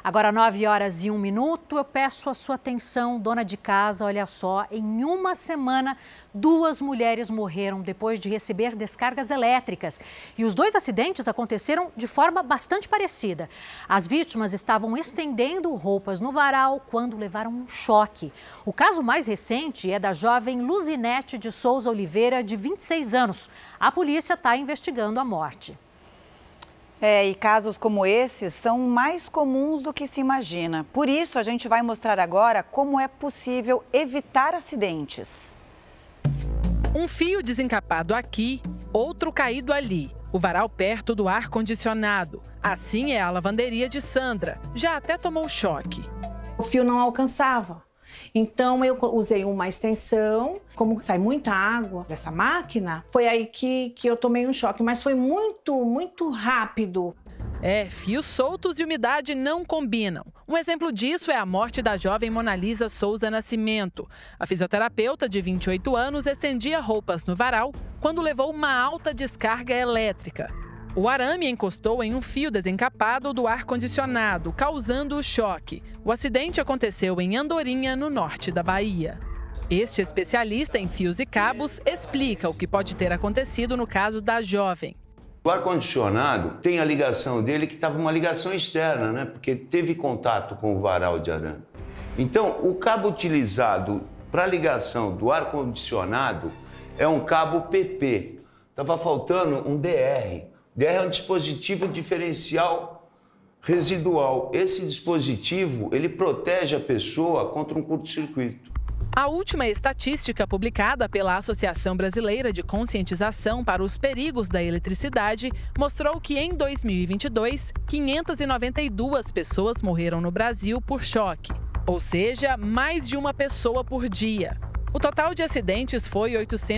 Agora, 9h01, eu peço a sua atenção, dona de casa, olha só, em uma semana, 2 mulheres morreram depois de receber descargas elétricas. E os 2 acidentes aconteceram de forma bastante parecida. As vítimas estavam estendendo roupas no varal quando levaram um choque. O caso mais recente é da jovem Luzinete de Souza Oliveira, de 26 anos. A polícia está investigando a morte. E casos como esses são mais comuns do que se imagina. Por isso, a gente vai mostrar agora como é possível evitar acidentes. Um fio desencapado aqui, outro caído ali. O varal perto do ar-condicionado. Assim é a lavanderia de Sandra. Já até tomou choque. O fio não alcançava. Então, eu usei uma extensão. Como sai muita água dessa máquina, foi aí que eu tomei um choque. Mas foi muito rápido. Fios soltos e umidade não combinam. Um exemplo disso é a morte da jovem Monalisa Souza Nascimento. A fisioterapeuta de 28 anos estendia roupas no varal quando levou uma alta descarga elétrica. O arame encostou em um fio desencapado do ar-condicionado, causando o choque. O acidente aconteceu em Andorinha, no norte da Bahia. Este especialista em fios e cabos explica o que pode ter acontecido no caso da jovem. O ar-condicionado tem a ligação dele que estava uma ligação externa, né? Porque teve contato com o varal de arame. Então, o cabo utilizado para ligação do ar-condicionado é um cabo PP. Estava faltando um DR. DR é um dispositivo diferencial residual. Esse dispositivo, ele protege a pessoa contra um curto-circuito. A última estatística publicada pela Associação Brasileira de Conscientização para os Perigos da Eletricidade mostrou que em 2022, 592 pessoas morreram no Brasil por choque, ou seja, mais de uma pessoa por dia. O total de acidentes foi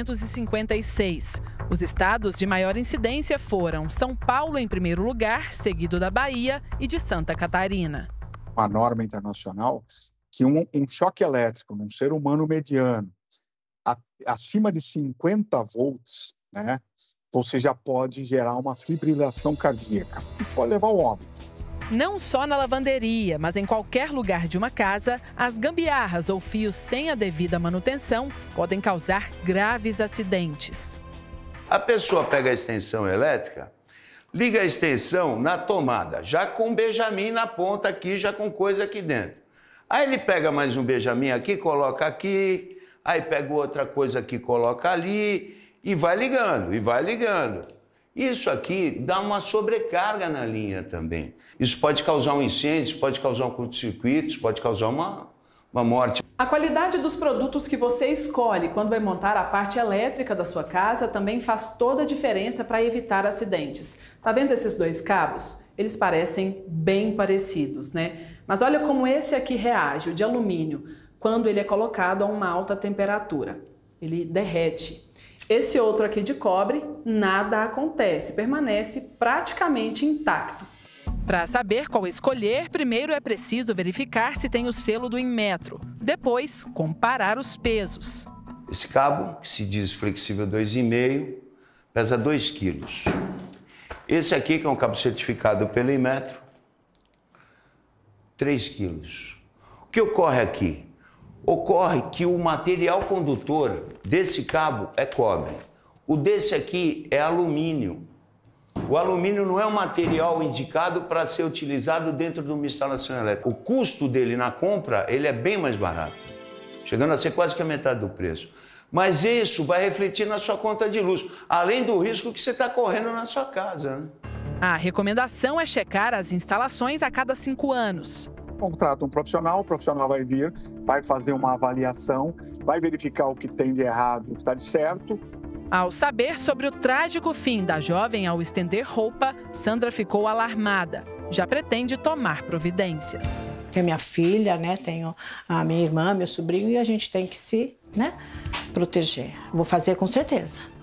856. Os estados de maior incidência foram São Paulo em primeiro lugar, seguido da Bahia e de Santa Catarina. Uma norma internacional que um choque elétrico num ser humano mediano acima de 50 volts, né, você já pode gerar uma fibrilação cardíaca, que pode levar ao óbito. Não só na lavanderia, mas em qualquer lugar de uma casa, as gambiarras ou fios sem a devida manutenção podem causar graves acidentes. A pessoa pega a extensão elétrica, liga a extensão na tomada, já com benjamin na ponta aqui, já com coisa aqui dentro. Aí ele pega mais um benjamin aqui, coloca aqui, aí pega outra coisa aqui, coloca ali e vai ligando, e vai ligando. Isso aqui dá uma sobrecarga na linha também. Isso pode causar um incêndio, isso pode causar um curto-circuito, isso pode causar uma morte. A qualidade dos produtos que você escolhe quando vai montar a parte elétrica da sua casa também faz toda a diferença para evitar acidentes. Tá vendo esses 2 cabos? Eles parecem bem parecidos, né? Mas olha como esse aqui reage, o de alumínio, quando ele é colocado a uma alta temperatura. Ele derrete. Esse outro aqui de cobre, nada acontece, permanece praticamente intacto. Para saber qual escolher, primeiro é preciso verificar se tem o selo do Inmetro. Depois, comparar os pesos. Esse cabo, que se diz flexível 2,5, pesa 2 quilos. Esse aqui, que é um cabo certificado pelo Inmetro, 3 quilos. O que ocorre aqui? Ocorre que o material condutor desse cabo é cobre. O desse aqui é alumínio. O alumínio não é um material indicado para ser utilizado dentro de uma instalação elétrica. O custo dele na compra, ele é bem mais barato, chegando a ser quase que a metade do preço. Mas isso vai refletir na sua conta de luz, além do risco que você está correndo na sua casa, né? A recomendação é checar as instalações a cada 5 anos. Contrata um profissional, o profissional vai vir, vai fazer uma avaliação, vai verificar o que tem de errado, o que está de certo. Ao saber sobre o trágico fim da jovem ao estender roupa, Sandra ficou alarmada. Já pretende tomar providências. Tenho minha filha, né? Tenho a minha irmã, meu sobrinho, e a gente tem que se, proteger. Vou fazer com certeza.